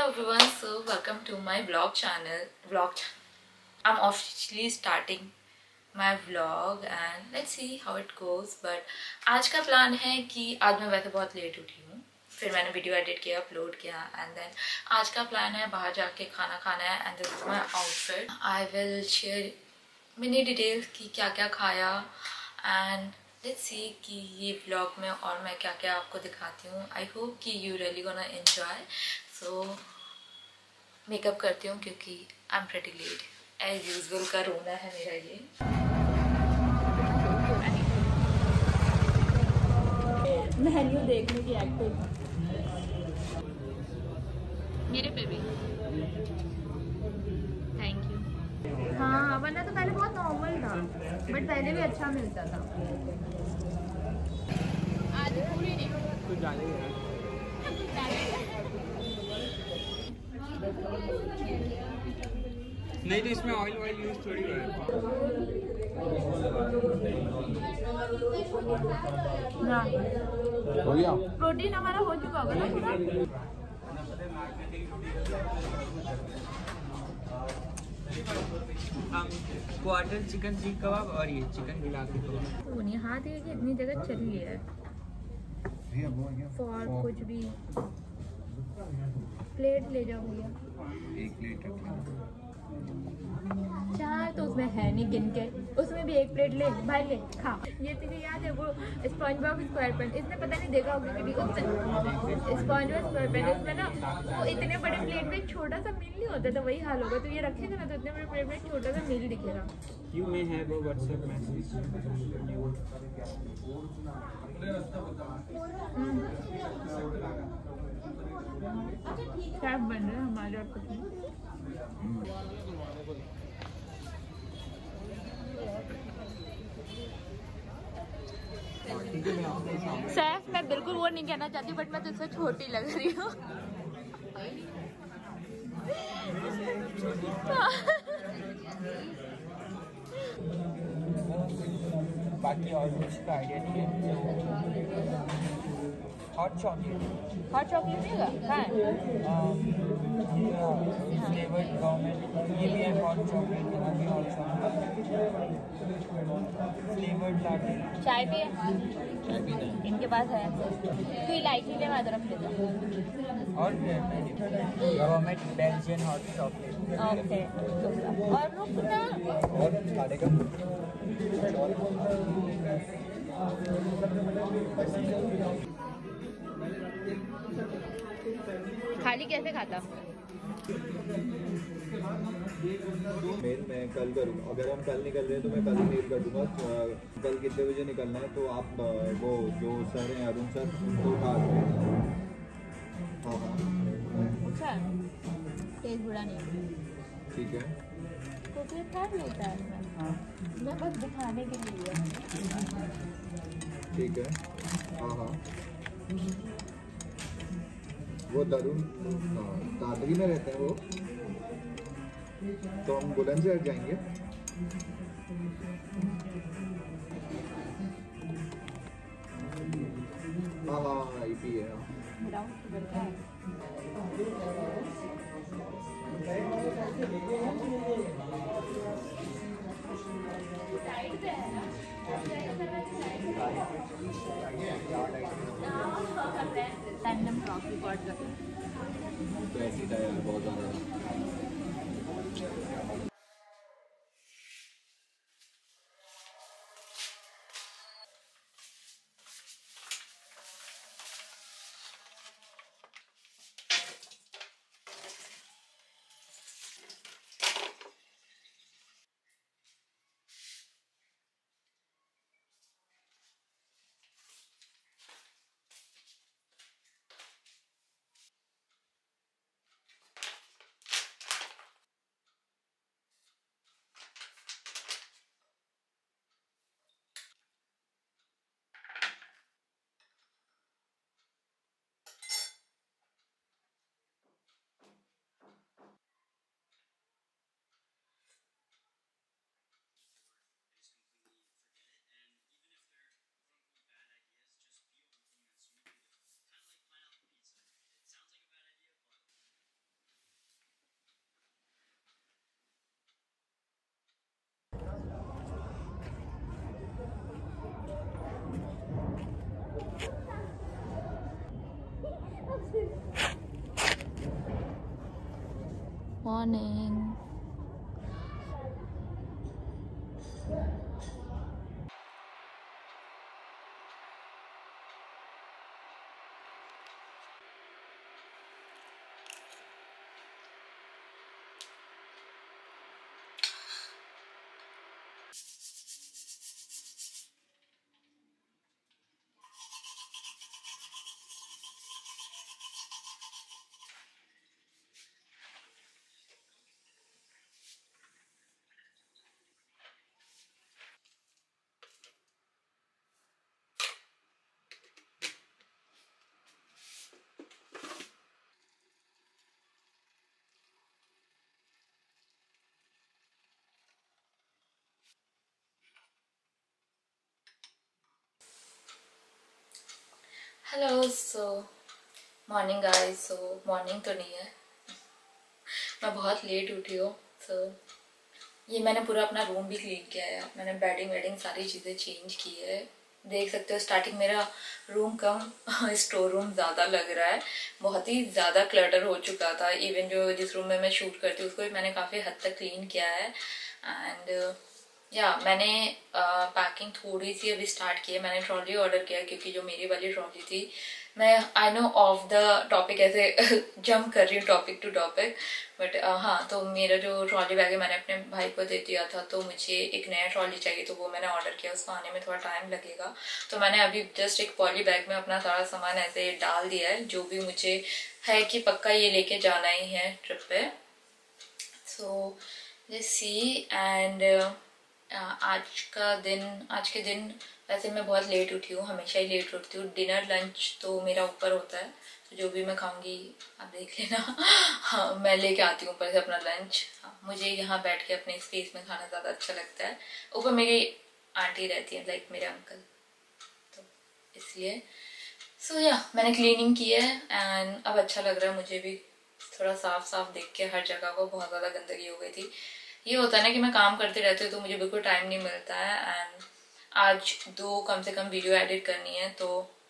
everyone, so welcome to my vlog channel. I'm officially starting my vlog and let's see how it goes. But आज का plan है कि आज मैं वैसे बहुत लेट उठी हूँ, फिर मैंने वीडियो एडिट किया, अपलोड किया एंड देन आज का प्लान है बाहर जाके खाना खाना है and this is my outfit. I will share mini details कि क्या क्या खाया एंड लेट्स सी कि ये व्लॉग में और मैं क्या क्या आपको दिखाती हूँ. आई होप कि you really gonna enjoy. So makeup करती हूँ क्योंकि I am pretty late. As usual का रोना है मेरा ये. मेन्यू देखने की एक्टिंग मेरे पे भी थैंक यू. हाँ, वरना तो पहले बहुत नॉर्मल था बट पहले भी अच्छा मिलता था. आज पूरी नहीं तो नहीं तो इसमें ऑयल वाइल यूज थोड़ी है. हो गया. प्रोटीन हमारा हो चुका होगा ना पूरा. क्वार्टर चिकन सीख कबाब और ये चिकन बिलाती कबाब. हाथ ये कि इतनी जगह चल लिया है फॉर कुछ भी. प्लेट ले जाओ भैया. एक प्लेट रखिए. चार तो उसमें है नहीं गिन के. उसमें भी एक प्लेट ले भाई, ले खा. ये तुझे याद है वो स्पॉन्ज बॉब स्क्वायर पैंट? इसने पता नहीं देखा होगा कभी. स्पॉन्ज बॉब स्क्वायर पैंट उसमें ना वो इतने बड़े प्लेट में छोटा सा मील नहीं होता, तो वही हाल होगा. तो ये रखेगा ना तो इतने बड़े प्लेट में छोटा सा मील दिखेगा. You may have a WhatsApp message. क्या बन रहा है हमारे और कुछ नहीं. सैफ, मैं बिल्कुल वो नहीं कहना चाहती बट मैं तुझसे छोटी लग रही हूँ. बाकी और कुछ का आइडिया नहीं है. हॉट चॉकलेट मिलेगा. हाँ, फ्लेवर्ड गवर्नमेंट ये भी है. हॉट चॉकलेट ये भी हॉट चॉकलेट. Flavoured latte. चाय भी है इनके पास है. तो इलायची ले मैं रख लेता हूँ. और government Belgian hot chocolate. Okay. और रुकना और खाने का खाली कैसे खाता. मेल मैं कल करूँगा. अगर हम कल निकल रहे हैं तो मैं कल ही मेल कर दूँगा. कल कितने बजे निकलना है तो आप वो जो सर हैं अरुण सर उनको उठा दें. हाँ अच्छा, तेज बुरा नहीं. ठीक है. तो खा लेता है. मैं बस दिखाने के लिए. ठीक है. हाँ वो तरुण दादरी में रहते हैं वो, तो हम बुलंदशहर जाएंगे. हाँ IP है. रैंडम क्रॉप रिकॉर्ड कर. तो ऐसी था यार बहुत ज़्यादा. Morning. Hello, so morning guys. So morning तो नहीं है, मैं बहुत लेट उठी हूँ। सो ये मैंने पूरा अपना रूम भी क्लीन किया है, मैंने बेडिंग वेडिंग सारी चीज़ें चेंज की है। देख सकते हो स्टार्टिंग मेरा रूम कम स्टोर रूम ज़्यादा लग रहा है, बहुत ही ज़्यादा क्लटर हो चुका था। इवन जो जिस रूम में मैं शूट करती हूँ उसको भी मैंने काफ़ी हद तक क्लीन किया है। एंड मैंने पैकिंग थोड़ी सी अभी स्टार्ट की है। मैंने ट्रॉली ऑर्डर किया क्योंकि जो मेरी वाली ट्रॉली थी, मैं I know off the topic ऐसे जंप कर रही हूँ टॉपिक टू टॉपिक, बट हाँ, तो मेरा जो ट्रॉली बैग है मैंने अपने भाई को दे दिया था, तो मुझे एक नया ट्रॉली चाहिए, तो वो मैंने ऑर्डर किया। उसको आने में थोड़ा टाइम लगेगा, तो मैंने अभी जस्ट एक पॉली बैग में अपना सारा सामान ऐसे डाल दिया है, जो भी मुझे है कि पक्का ये लेके जाना ही है ट्रिप पे। So let's see. एंड आज के दिन वैसे मैं बहुत लेट उठी हूँ, हमेशा ही लेट उठती हूँ। डिनर लंच तो मेरा ऊपर होता है, तो जो भी मैं खाऊंगी आप देख लेना। हाँ, मैं लेके आती हूँ ऊपर से अपना लंच। हाँ, मुझे यहाँ बैठ के अपने स्पेस में खाना ज़्यादा अच्छा लगता है। ऊपर मेरी आंटी रहती है, लाइक मेरे अंकल, तो इसलिए। सो मैंने क्लीनिंग की है एंड अब अच्छा लग रहा है मुझे भी, थोड़ा साफ साफ देख के। हर जगह को बहुत ज़्यादा गंदगी हो गई थी। ये होता है ना कि मैं काम करती रहती हूँ तो मुझे बिल्कुल टाइम नहीं मिलता है। एंड आज 2 कम से कम वीडियो एडिट करनी है, तो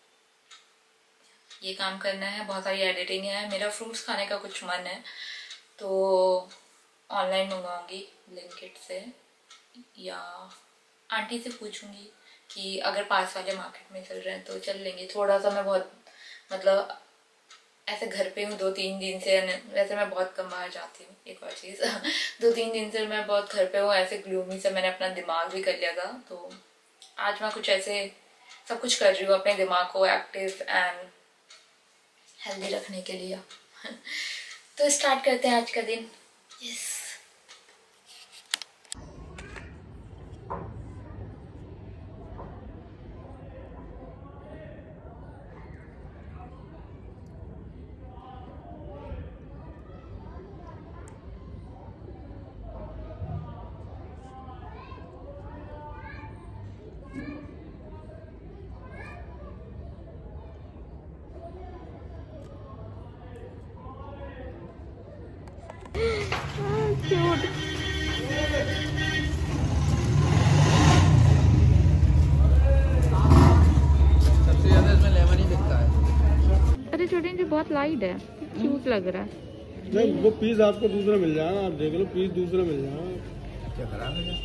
ये काम करना है, बहुत सारी एडिटिंग है। मेरा फ्रूट्स खाने का कुछ मन है, तो ऑनलाइन मंगवाऊंगी ब्लिंकिट से, या आंटी से पूछूंगी कि अगर पास वाले मार्केट में चल रहे हैं तो चल लेंगे। थोड़ा सा मैं बहुत मतलब ऐसे घर पे हूँ 2-3 दिन से, वैसे मैं बहुत कम बाहर जाती हूँ। एक और चीज़ 2-3 दिन से मैं बहुत घर पे हूँ, ऐसे ग्लूमी से मैंने अपना दिमाग भी कर लिया था। तो आज मैं कुछ ऐसे सब कुछ कर रही हूँ अपने दिमाग को एक्टिव एंड हेल्दी रखने के लिए। तो स्टार्ट करते हैं आज का दिन। यस। सबसे ज्यादा इसमें लेमन ही दिखता है। अरे छोटे जी बहुत लाइट है, क्यूट लग रहा है। नहीं, वो पीस आपको दूसरा मिल जाएगा, आप देख लो, पीस दूसरा मिल जाएगा। क्या खराब है?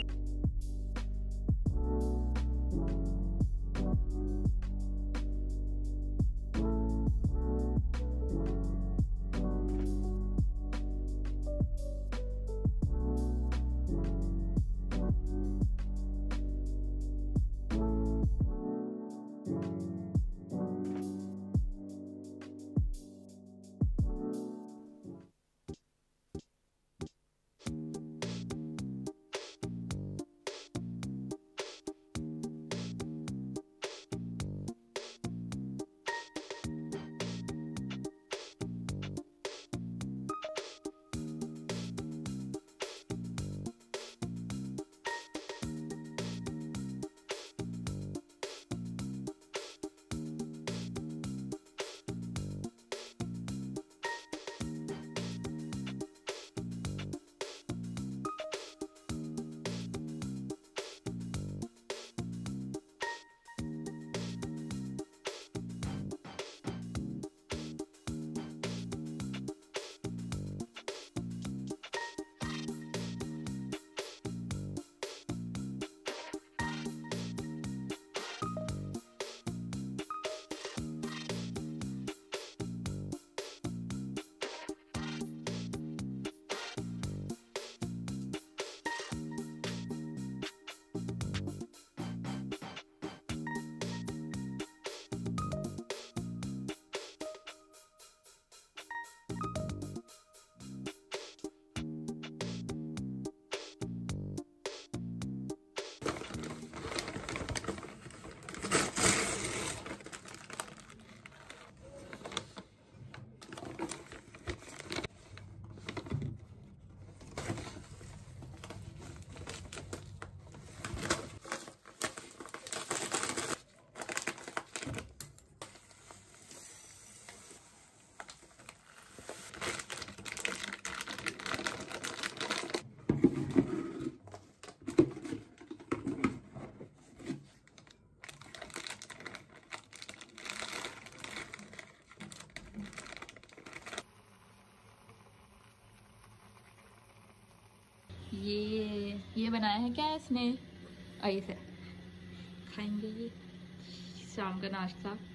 ये बनाया है क्या है इसने, ऐसे खाएंगे ये शाम का नाश्ता।